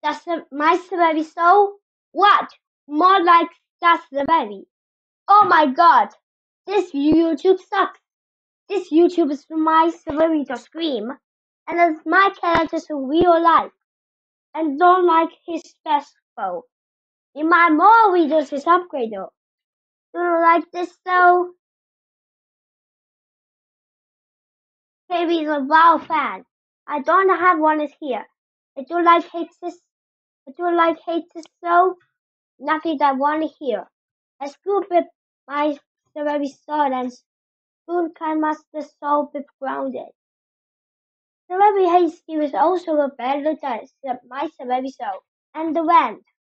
My ksawery so? What? More like that's the very. Oh my god! This YouTube sucks. This YouTube is my ksawery to scream. And it's my characters in real life. And don't like his festival. In my more videos is upgrader. Do you like this though? Maybe he's a WoW fan. I don't have one is here. I do like hate this. I do like hate this though. Nothing that one here. I scoop with my ksawery sword and spoon can master soul be grounded. The very haste is also a better than my ksawery soul. And the rant.